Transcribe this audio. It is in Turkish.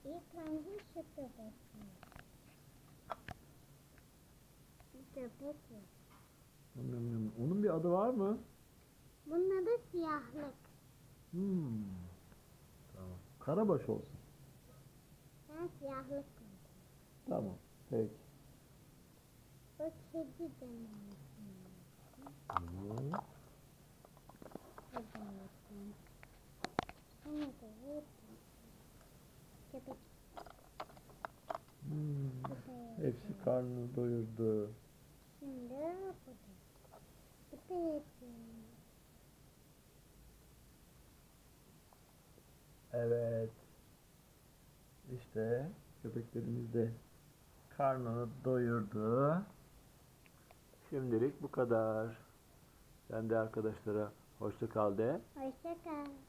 İlk önce şu köpek. Köpek yok. Onun bir adı var mı? Bunun adı siyahlık. Tamam. Karabaş olsun. Ben siyahlık koydum. Tamam. Peki. O kedi demek. Hı. Köpek. Hepsi karnını doyurdu. Şimdi burada. Köpek. Evet. İşte köpeklerimiz de karnını doyurdu. Şimdilik bu kadar. Sen de arkadaşlara hoşça kal de. Hoşça kal.